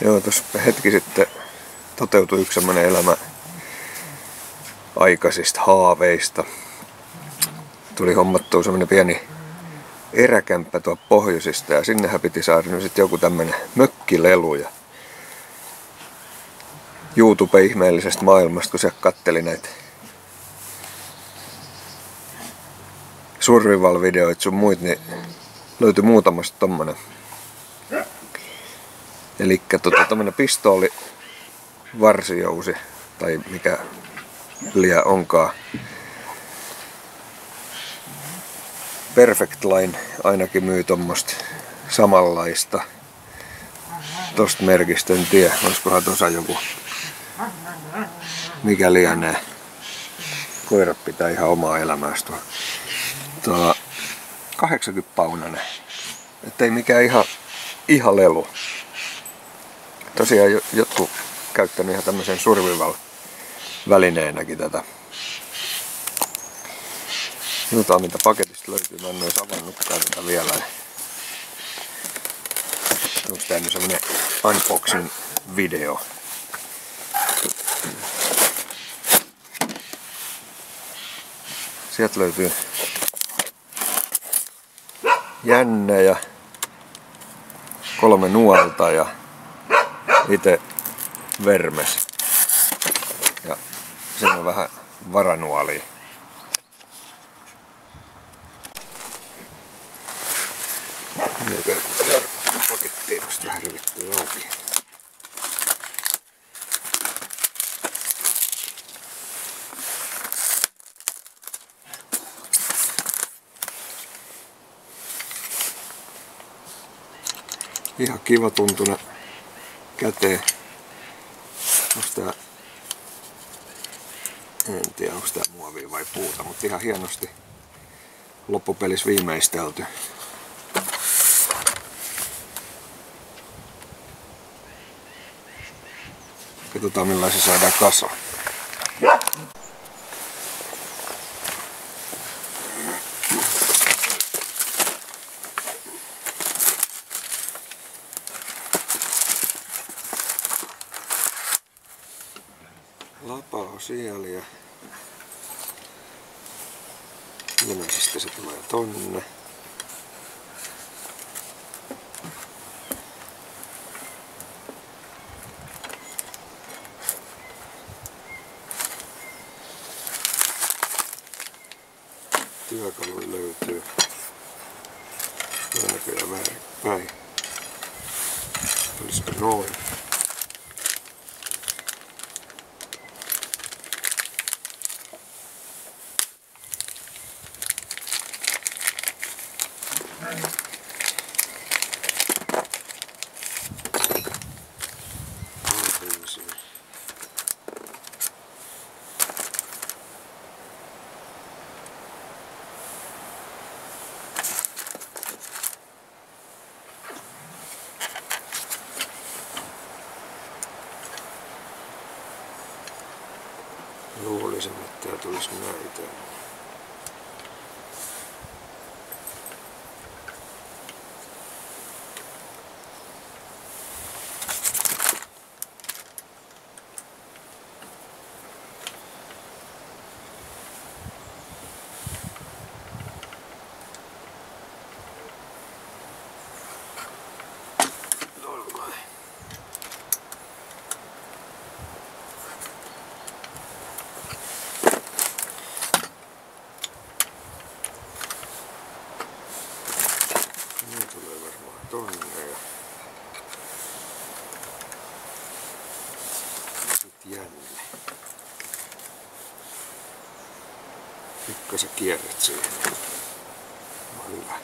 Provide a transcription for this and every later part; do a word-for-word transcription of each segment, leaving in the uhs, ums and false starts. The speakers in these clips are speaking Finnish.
Joo, tuossa hetki sitten toteutui yksi semmoinen elämä aikaisista haaveista. Tuli hommattua semmoinen pieni eräkämppä tuo pohjoisista ja sinnehän piti saada nyt sitten joku tämmönen mökkilelu. Ja YouTube-ihmeellisestä maailmasta, kun se katteli näitä survival-videoita sun muit, niin löytyi muutamasta tommonen. Elikkä tota, tommonen pistooli varsijousi, tai mikä liian onkaan. Perfect Line ainakin myy tommosta samanlaista. Tosta merkistä en tiedä, olisikohan tuossa joku, mikä lienee. Koirat pitää ihan omaa elämäänsä tuo. Tuo kahdeksankymmentä paunainen. Ettei mikään ihan, ihan lelu. Tosiaan jotkut käyttänyt ihan tämmöisen survival-välineenäkin tätä. Katsotaan mitä paketista löytyy. Mä en ois avannutkaan tätä vielä. Onko tää nyt semmonen unboxing video? Sieltä löytyy jännä ja kolme nuolta ja itse vermes. Ja sen on vähän varanuolia. Pakettiin vasta vähän rivittyy auki. Ihan kiva tuntuna käteen. Onks tää, en tiedä onks tää muovia vai puuta, mutta ihan hienosti loppupelissä viimeistelty. Katsotaan millainen se saadaan kasaan. Lapa on siellä ja ilmeisesti se tulee tonne. Työkaluja löytyy. Näköjään vähän päin. Olisiko noin? Luulisin, että tää tulisi näitä. Niin tulee varmaan tonne ja sit jänne. Pikkasen kierret siihen. On hyvä.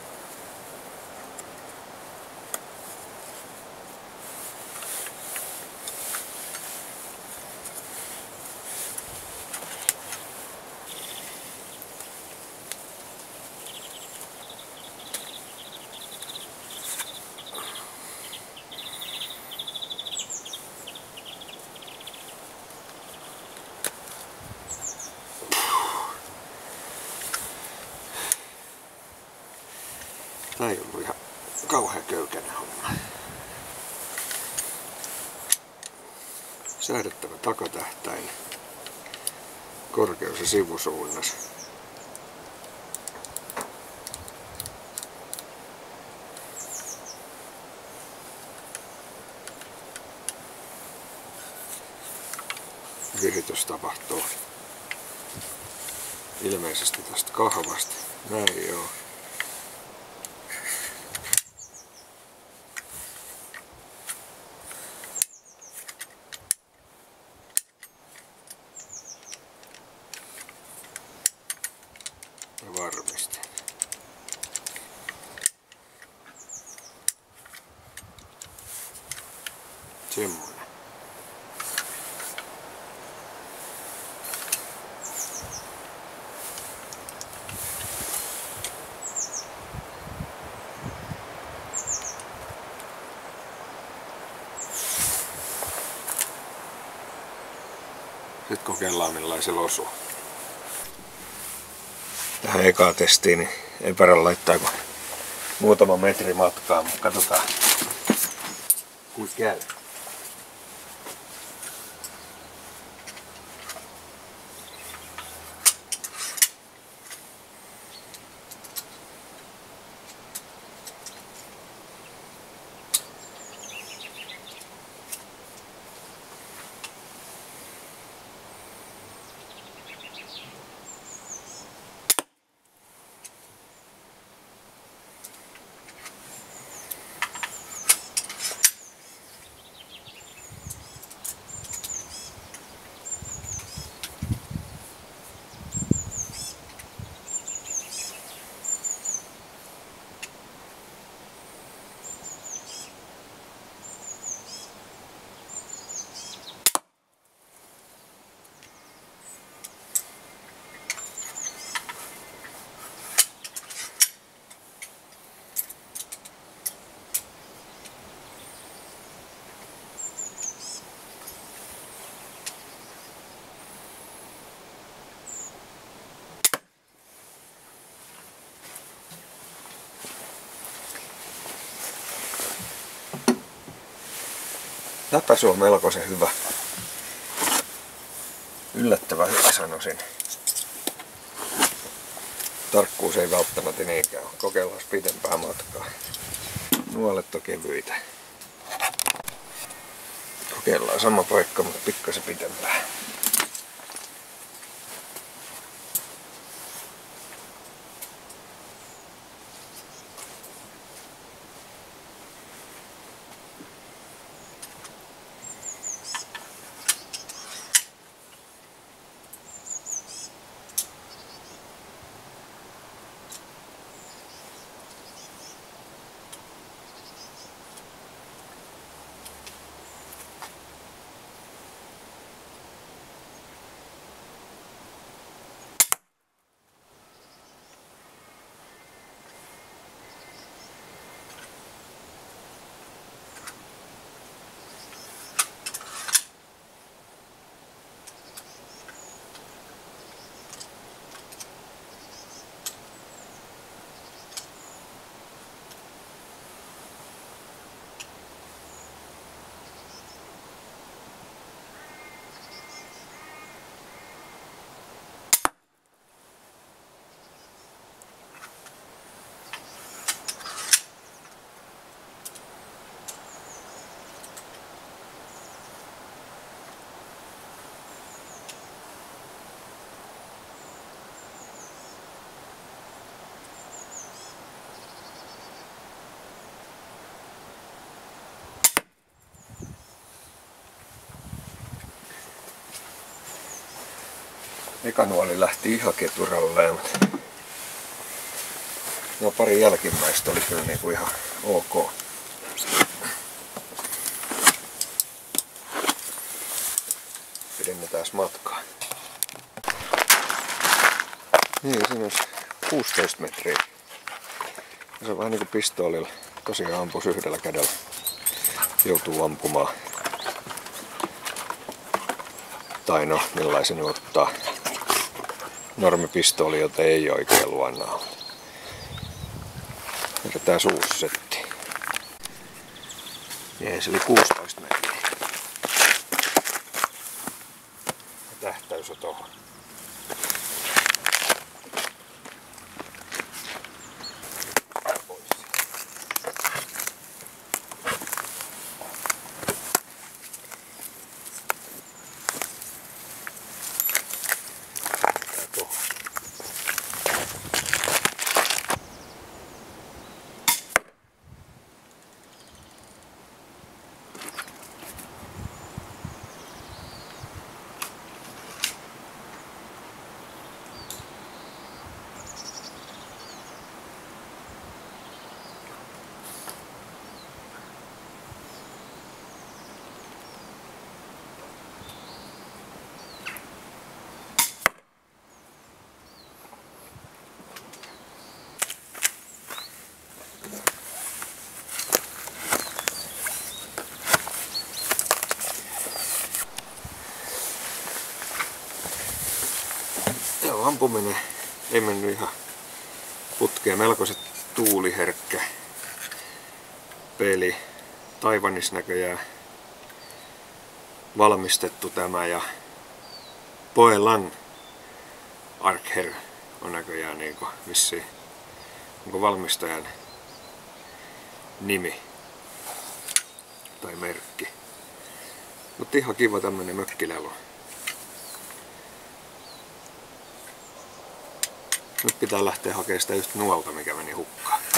Tää ei ollut ihan kauhean köykäinen homma. Säädettävä takatähtäin. Korkeus ja sivusuunnas. Viritys tapahtuu ilmeisesti tästä kahvasta. Näin joo. Ja varmistin. Semmoinen. Nyt kokeillaan millaisella osuu. Tähän ekaan testiin niin ei parasta laittaa kuin muutama metri matkaa, mutta katsotaan kuinka käy. Läpäisy on melkoisen hyvä. Yllättävän hyvä sanoisin. Tarkkuus ei välttämättä niinkään. Kokeillaan pitempää matkaa. Nuolet on kevyitä. Kokeillaan sama paikka, mutta pikkasen pitempää. Eka nuoli lähti ihan keturalleen, mutta no pari jälkimmäistä oli kyllä niinku ihan ok. Pidennetään matkaa. Niin, siinä olisi kuusitoista metriä. Se on vähän niinku pistoolilla. Tosiaan ampus yhdellä kädellä. Joutuu ampumaan. Tai no, millaisen ottaa. Normipistooli, jota ei oikein luonnaa. Vedetään uusi setti. Jees, eli kuusitoista metriä. löysä tohon. Joo, ampuminen ei mennyt ihan putkeen. Melkoiset tuuliherkkä peli. Taiwanissa näköjään valmistettu tämä ja Poelang Archer on näköjään niinku vissiin onko valmistajan nimi tai merkki. Mutta ihan kiva tämmönen mökkilelu. Nyt pitää lähteä hakemaan sitä yhtä nuolta, mikä meni hukkaan.